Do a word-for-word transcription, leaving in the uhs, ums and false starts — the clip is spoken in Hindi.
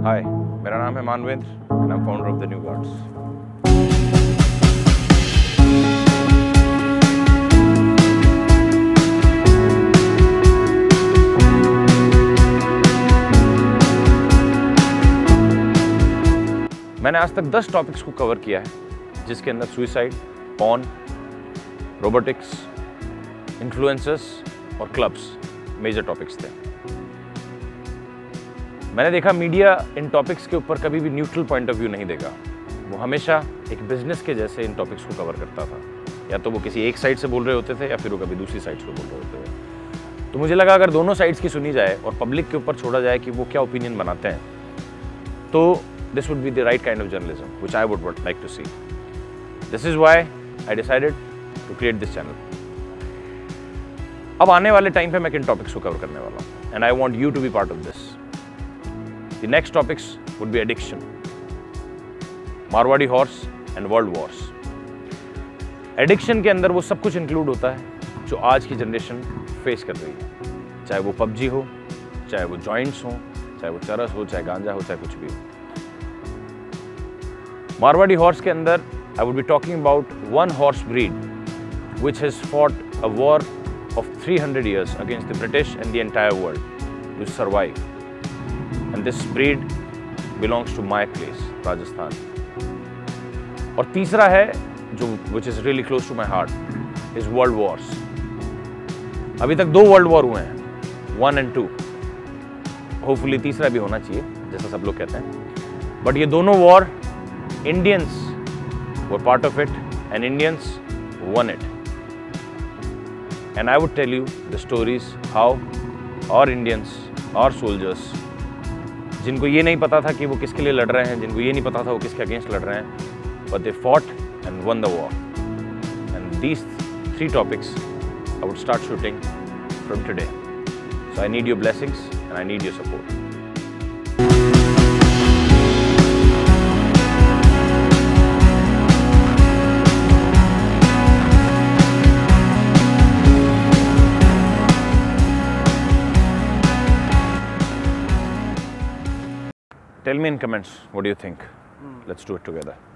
हाय, मेरा नाम है Manvendra and I am founder of the new guards. मैंने आज तक दस टॉपिक्स को कवर किया है, जिसके अंदर सुइसाइड, पॉर्न, रोबोटिक्स, इन्फ्लुएंसर्स और क्लब्स मेजर टॉपिक्स थे। मैंने देखा मीडिया इन टॉपिक्स के ऊपर कभी भी न्यूट्रल पॉइंट ऑफ व्यू नहीं देगा। वो हमेशा एक बिजनेस के जैसे इन टॉपिक्स को कवर करता था। या तो वो किसी एक साइड से बोल रहे होते थे या फिर वो कभी दूसरी साइड से बोल रहे होते थे। तो मुझे लगा अगर दोनों साइड्स की सुनी जाए और पब्लिक के ऊपर छोड़ा जाए कि वो क्या ओपिनियन बनाते हैं, तो this would be the right kind of journalism which I would, would like to see. This is why I decided to create this channel. अब आने वाले टाइम पे मैं किन टॉपिक्स को कवर करने वाला हूँ and I want you to be part of this. The next topics would be addiction, Marwari Horse and World Wars. Addiction के अंदर वो सब कुछ इंक्लूड होता है जो आज की जनरेशन फेस कर रही है, चाहे वो पबजी हो, चाहे वो जॉइंट्स हो, चाहे वो चरस हो, चाहे गांजा हो, चाहे कुछ भी हो। मारवाड़ी हॉर्स के अंदर I would be talking about one horse breed which has fought a war of three hundred years against the British and the entire world to survive. And this breed belongs to my place, Rajasthan. और तीसरा है जो which is really close to my heart is world wars. अभी तक दो वर्ल्ड वॉर हुए हैं, वन एंड टू। होपफुली तीसरा भी होना चाहिए जैसा सब लोग कहते हैं। बट ये दोनों war Indians were part of it and Indians won it. And I would tell you the stories how our Indians, our soldiers, जिनको ये नहीं पता था कि वो किसके लिए लड़ रहे हैं, जिनको ये नहीं पता था वो किसके अगेंस्ट लड़ रहे हैं, but they fought and won the war. And these three topics I would start shooting from today. So I need your blessings and I need your support. Tell me in comments, what do you think? Mm. Let's do it together.